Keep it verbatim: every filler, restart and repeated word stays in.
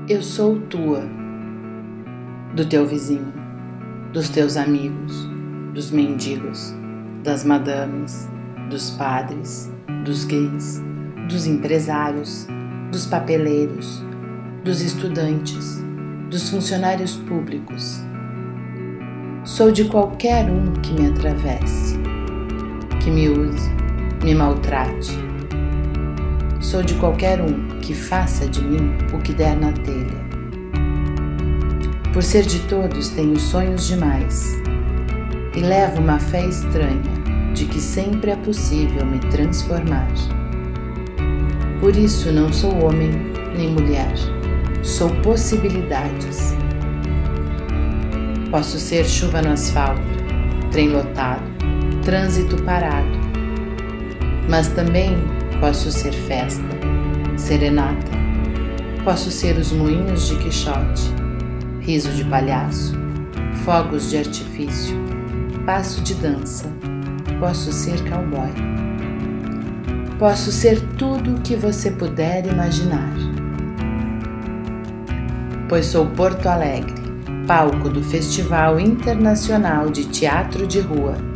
Eu sou tua, do teu vizinho, dos teus amigos, dos mendigos, das madames, dos padres, dos gays, dos empresários, dos papeleiros, dos estudantes, dos funcionários públicos. Sou de qualquer um que me atravesse, que me use, me maltrate. Sou de qualquer um que faça de mim o que der na telha. Por ser de todos, tenho sonhos demais e levo uma fé estranha de que sempre é possível me transformar. Por isso não sou homem nem mulher, sou possibilidades. Posso ser chuva no asfalto, trem lotado, trânsito parado, mas também posso ser festa, serenata, posso ser os moinhos de Quixote, riso de palhaço, fogos de artifício, passo de dança, posso ser cowboy. Posso ser tudo o que você puder imaginar. Pois sou Porto Alegre, palco do Festival Internacional de Teatro de Rua.